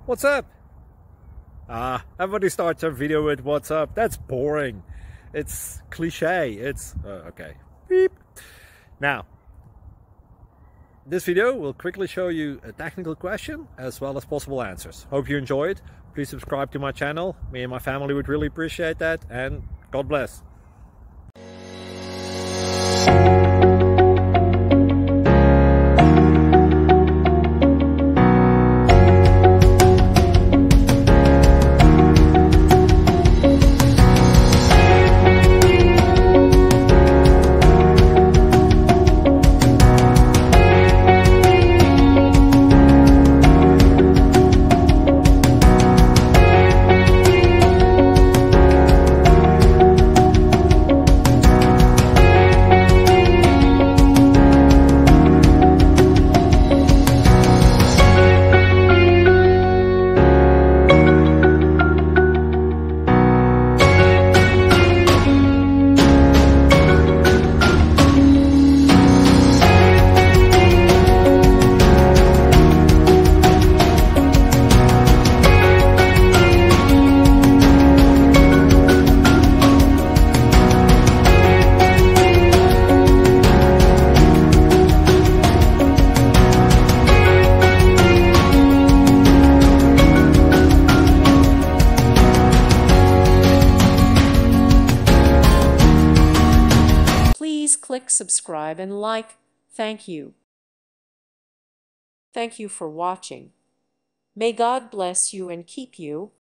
What's up? Everybody starts a video with what's up. That's boring. It's cliche. It's okay. Beep. Now, this video will quickly show you a technical question as well as possible answers. Hope you enjoy it. Please subscribe to my channel. Me and my family would really appreciate that, and God bless. Please click subscribe and like. Thank you. Thank you for watching. May God bless you and keep you.